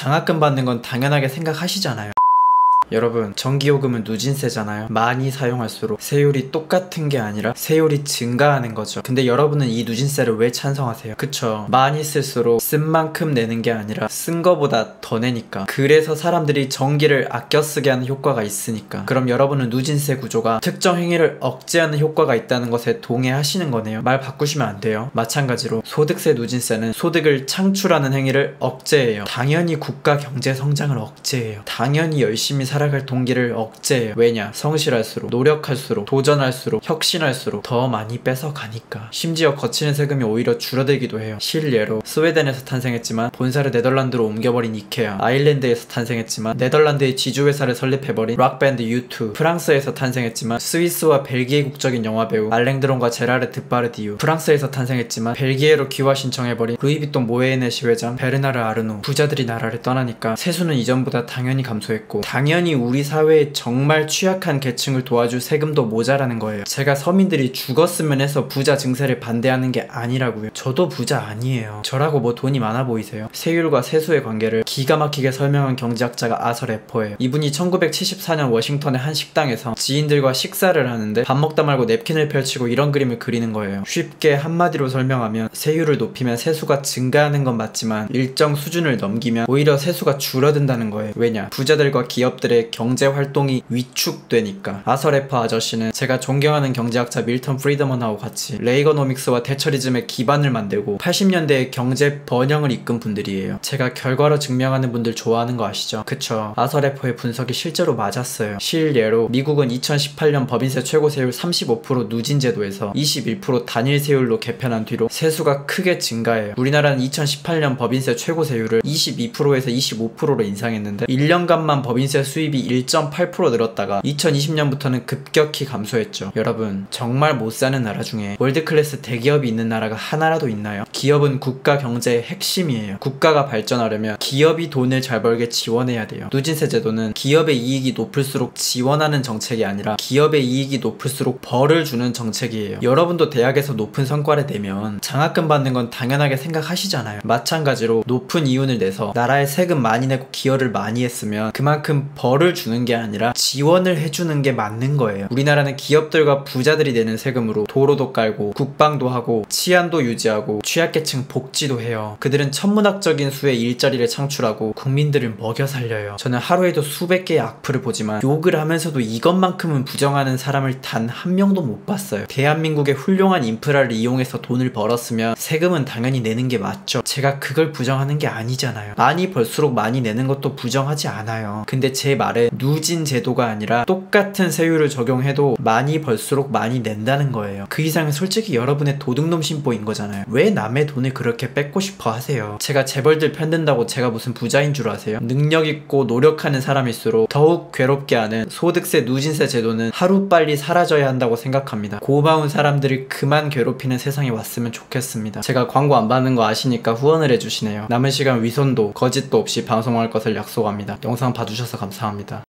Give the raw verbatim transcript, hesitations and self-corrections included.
장학금 받는 건 당연하게 생각하시잖아요. 여러분, 전기요금은 누진세잖아요. 많이 사용할수록 세율이 똑같은 게 아니라 세율이 증가하는 거죠. 근데 여러분은 이 누진세를 왜 찬성하세요? 그쵸? 많이 쓸수록 쓴 만큼 내는 게 아니라 쓴 거보다 더 내니까. 그래서 사람들이 전기를 아껴 쓰게 하는 효과가 있으니까. 그럼 여러분은 누진세 구조가 특정 행위를 억제하는 효과가 있다는 것에 동의하시는 거네요. 말 바꾸시면 안 돼요. 마찬가지로 소득세 누진세는 소득을 창출하는 행위를 억제해요. 당연히 국가 경제 성장을 억제해요. 당연히 열심히 살 살아갈 동기를 억제해요. 왜냐? 성실할수록, 노력할수록, 도전할수록, 혁신할수록 더 많이 뺏어가니까. 심지어 거치는 세금이 오히려 줄어들기도 해요. 실례로 스웨덴에서 탄생했지만 본사를 네덜란드로 옮겨버린 이케아, 아일랜드에서 탄생했지만 네덜란드의 지주회사를 설립해버린 락밴드 유투, 프랑스에서 탄생했지만 스위스와 벨기에 국적인 영화배우 알랭드론과 제라르 드파르디유, 프랑스에서 탄생했지만 벨기에로 귀화 신청해버린 루이비통 모에네시 회장 베르나르 아르노. 부자들이 나라를 떠나니까 세수는 이전보다 당연히 감소했고, 당연히 우리 사회에 정말 취약한 계층을 도와줄 세금도 모자라는 거예요. 제가 서민들이 죽었으면 해서 부자 증세를 반대하는 게 아니라고요. 저도 부자 아니에요. 저라고 뭐 돈이 많아 보이세요? 세율과 세수의 관계를 기가 막히게 설명한 경제학자가 아설 에퍼예요. 이분이 천구백칠십사 년 워싱턴의 한 식당에서 지인들과 식사를 하는데 밥 먹다 말고 냅킨을 펼치고 이런 그림을 그리는 거예요. 쉽게 한마디로 설명하면 세율을 높이면 세수가 증가하는 건 맞지만 일정 수준을 넘기면 오히려 세수가 줄어든다는 거예요. 왜냐? 부자들과 기업들의 경제 활동이 위축되니까. 아설에퍼 아저씨는 제가 존경하는 경제학자 밀턴 프리드먼하고 같이 레이거노믹스와 대처리즘의 기반을 만들고 팔십 년대의 경제 번영을 이끈 분들이에요. 제가 결과로 증명하는 분들 좋아하는 거 아시죠? 그쵸? 아설에퍼의 분석이 실제로 맞았어요. 실예로 미국은 이천십팔 년 법인세 최고세율 삼십오 퍼센트 누진 제도에서 이십일 퍼센트 단일 세율로 개편한 뒤로 세수가 크게 증가해요. 우리나라는 이천십팔 년 법인세 최고세율을 이십이 퍼센트에서 이십오 퍼센트로 인상했는데 일 년간만 법인세 수입이 일 점 팔 퍼센트 늘었다가 이천이십 년부터는 급격히 감소했죠. 여러분, 정말 못사는 나라 중에 월드클래스 대기업이 있는 나라가 하나라도 있나요? 기업은 국가 경제의 핵심이에요. 국가가 발전하려면 기업이 돈을 잘 벌게 지원해야 돼요. 누진세 제도는 기업의 이익이 높을수록 지원하는 정책이 아니라 기업의 이익이 높을수록 벌을 주는 정책이에요. 여러분도 대학에서 높은 성과를 내면 장학금 받는 건 당연하게 생각하시잖아요. 마찬가지로 높은 이윤을 내서 나라에 세금 많이 내고 기여를 많이 했으면 그만큼 벌을 주는 게 아니라 지원을 해주는 게 맞는 거예요. 우리나라는 기업들과 부자들이 내는 세금으로 도로도 깔고 국방도 하고 치안도 유지하고 취약계층 복지도 해요. 그들은 천문학적인 수의 일자리를 창출하고 국민들을 먹여 살려요. 저는 하루에도 수백 개의 악플을 보지만 욕을 하면서도 이것만큼은 부정하는 사람을 단 한 명도 못 봤어요. 대한민국의 훌륭한 인프라를 이용해서 돈을 벌었으면 세금은 당연히 내는 게 맞죠. 제가 그걸 부정하는 게 아니잖아요. 많이 벌수록 많이 내는 것도 부정하지 않아요. 근데 제 말에 누진 제도가 아니라 똑같은 세율을 적용해도 많이 벌수록 많이 낸다는 거예요. 그 이상은 솔직히 여러분의 도둑놈 심보인 거잖아요. 왜 남의 돈을 그렇게 뺏고 싶어 하세요? 제가 재벌들 편든다고 제가 무슨 부자인 줄 아세요? 능력있고 노력하는 사람일수록 더욱 괴롭게 하는 소득세 누진세 제도는 하루빨리 사라져야 한다고 생각합니다. 고마운 사람들을 그만 괴롭히는 세상이 왔으면 좋겠습니다. 제가 광고 안 받는 거 아시니까 후원을 해주시네요. 남은 시간 위선도 거짓도 없이 방송할 것을 약속합니다. 영상 봐주셔서 감사합니다.